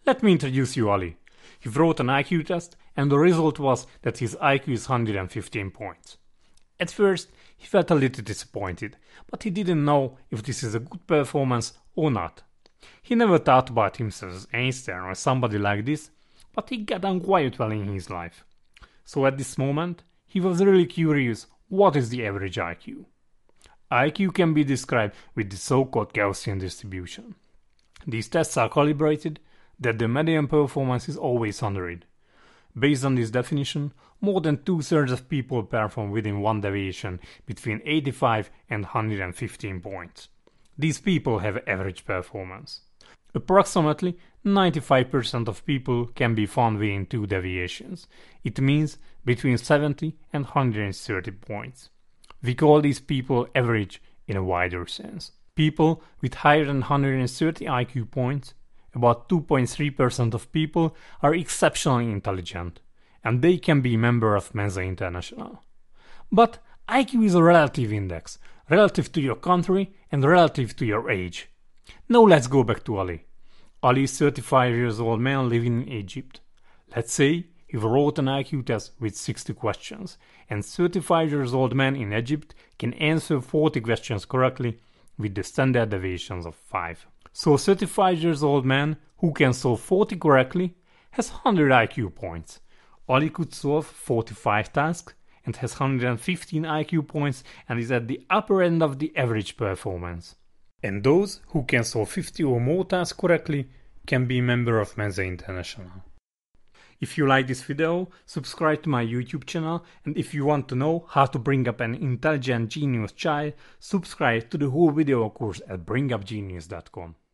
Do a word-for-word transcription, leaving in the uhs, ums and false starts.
Let me introduce you Ali. He wrote an I Q test and the result was that his I Q is one hundred fifteen points. At first, he felt a little disappointed, but he didn't know if this is a good performance or not. He never thought about himself as Einstein or somebody like this, but he got on quite well in his life. So at this moment, he was really curious what is the average I Q. I Q can be described with the so-called Gaussian distribution. These tests are calibrated that the median performance is always one hundred. Based on this definition, more than two-thirds of people perform within one deviation between eighty-five and one hundred fifteen points. These people have average performance. Approximately ninety-five percent of people can be found within two deviations. It means between seventy and one hundred thirty points. We call these people average in a wider sense. People with higher than one hundred thirty I Q points, about two point three percent of people, are exceptionally intelligent, and they can be members of Mensa International. But I Q is a relative index, relative to your country and relative to your age. Now let's go back to Ali. Ali is a thirty-five years old man living in Egypt. Let's say he wrote an I Q test with sixty questions, and thirty-five years old man in Egypt can answer forty questions correctly with the standard deviations of five. So thirty-five years old man who can solve forty correctly has one hundred I Q points. Ali could solve forty-five tasks and has one hundred fifteen I Q points and is at the upper end of the average performance. And those who can solve fifty or more tasks correctly can be a member of Mensa International. If you like this video, subscribe to my YouTube channel, and if you want to know how to bring up an intelligent genius child, subscribe to the whole video course at bring up genius dot com.